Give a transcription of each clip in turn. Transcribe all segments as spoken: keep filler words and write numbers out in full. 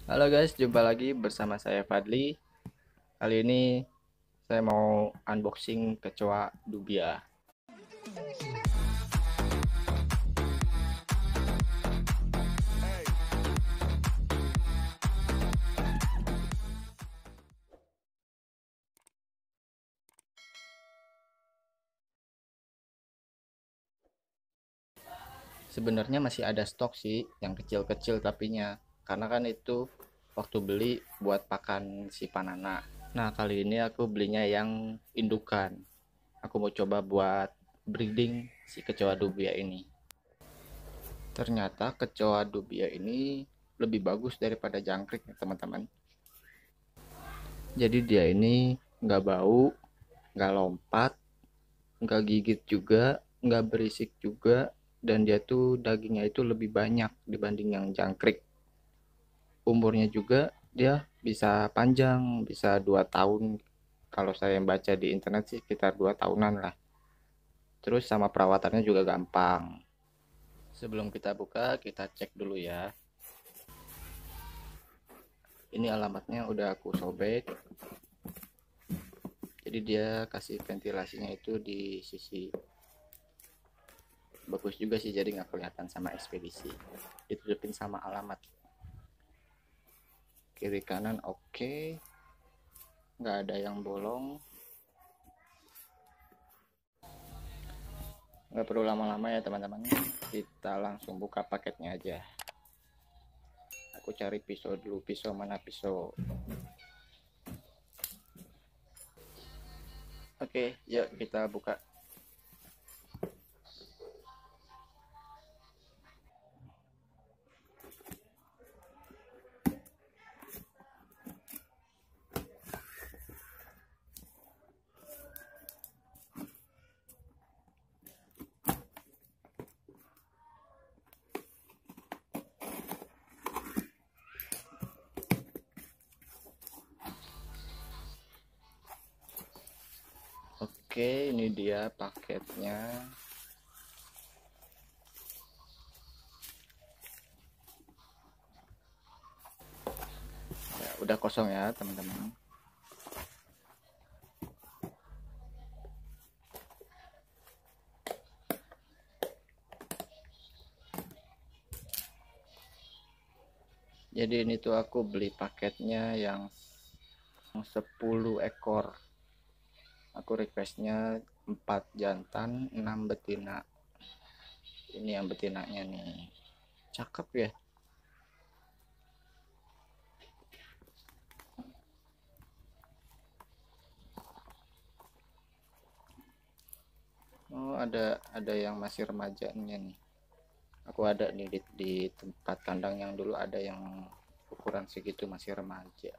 Halo guys, jumpa lagi bersama saya Fadli. Kali ini saya mau unboxing kecoa dubia. Sebenarnya masih ada stok sih yang kecil-kecil tapinya, karena kan itu waktu beli buat pakan si Panana. Nah, kali ini aku belinya yang indukan. Aku mau coba buat breeding si kecoa dubia ini. Ternyata kecoa dubia ini lebih bagus daripada jangkrik ya teman-teman. Jadi dia ini nggak bau, nggak lompat, nggak gigit juga, nggak berisik juga, dan dia tuh dagingnya itu lebih banyak dibanding yang jangkrik. Umurnya juga dia bisa panjang, bisa dua tahun. Kalau saya baca di internet sih sekitar dua tahunan lah. Terus sama perawatannya juga gampang. Sebelum kita buka, kita cek dulu ya. Ini alamatnya udah aku sobek. Jadi dia kasih ventilasinya itu di sisi bagus juga sih, jadi nggak kelihatan sama ekspedisi, ditutupin sama alamat. Kiri kanan oke, nggak ada yang bolong. Nggak perlu lama-lama ya teman-teman, kita langsung buka paketnya aja. Aku cari pisau dulu, pisau mana pisau. Oke, yuk kita buka. Oke, ini dia paketnya. Ya, udah kosong ya teman-teman. Jadi ini tuh aku beli paketnya yang sepuluh ekor. Aku requestnya empat jantan, enam betina. Ini yang betinanya nih, cakep ya. Oh, ada ada yang masih remajanya nih. Aku ada nih di, di tempat kandang yang dulu ada yang ukuran segitu masih remaja.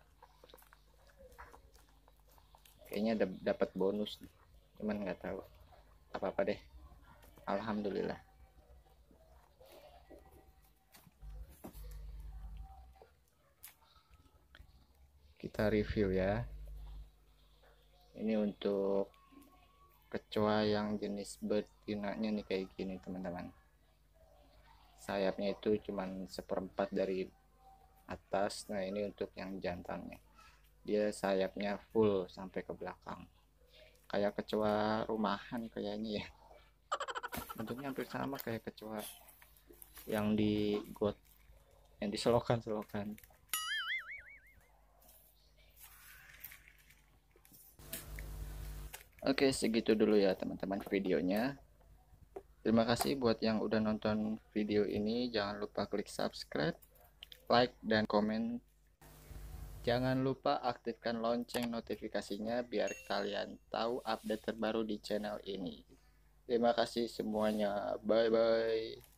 Kayaknya dapat bonus nih, cuman nggak tahu apa apa deh. Alhamdulillah. Kita review ya. Ini untuk kecoa yang jenis betinanya nih kayak gini teman-teman. Sayapnya itu cuman seperempat dari atas. Nah, ini untuk yang jantannya, dia sayapnya full sampai ke belakang, kayak kecoa rumahan kayaknya ya. Bentuknya hampir sama kayak kecoa yang di got, yang di selokan-selokan. Oke, segitu dulu ya teman-teman videonya. Terima kasih buat yang udah nonton video ini. Jangan lupa klik subscribe, like, dan komen. Jangan lupa aktifkan lonceng notifikasinya biar kalian tahu update terbaru di channel ini. Terima kasih semuanya. Bye bye.